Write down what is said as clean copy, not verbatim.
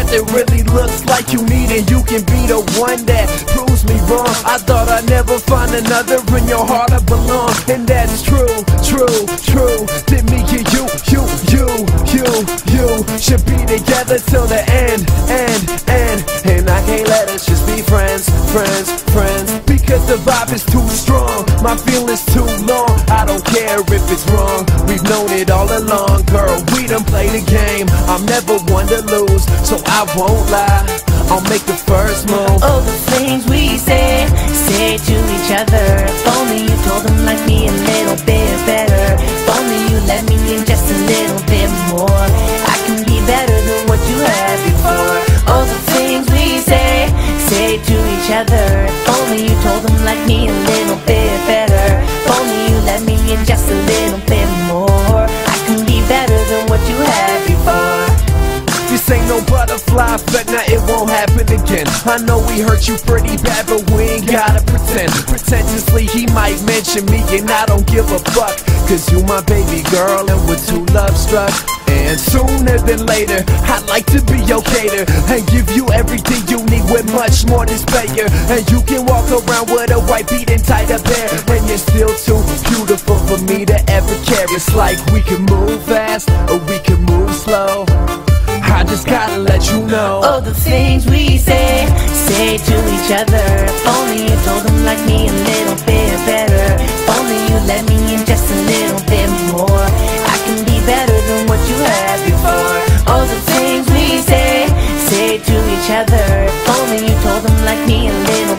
that really looks like you need, and you can be the one that proves me wrong. I thought I'd never find another in your heart I belong, and that's true, true, true. That me and you should be together till the end, and I can't let us just be friends, because the vibe is too strong, my feelings too long. I don't care if it's wrong, we've known it all along, girl. We done played the game, I'm never one to lose, so I won't lie, I'll make the first move. Oh, the things we say to each other. If only you told them like me a little bit better. If only you let me in just a little bit more, I can be better than what you had before. Oh, the things we say to each other. If only you told them like me a little bit better. If only you let me in just a little bit more, I can be better than what you had before. This ain't no butterfly effect, now it won't happen again. I know we hurt you pretty bad, but we ain't gotta pretend. Pretentiously he might mention me and I don't give a fuck, cause you my baby girl and we're too love struck. And sooner than later, I'd like to be your cater and give you everything you need with much more to spare. And you can walk around with a white beat and tight up hair, and you're still too beautiful for me to ever care. It's like we can move fast or we can move slow, I just gotta let you know. Oh, the things we say to each other. If only you told them like me a little bit better. If only you let me in just a little bit more, I can be better than what you had before. Oh, the things we say to each other. If only you told them like me a little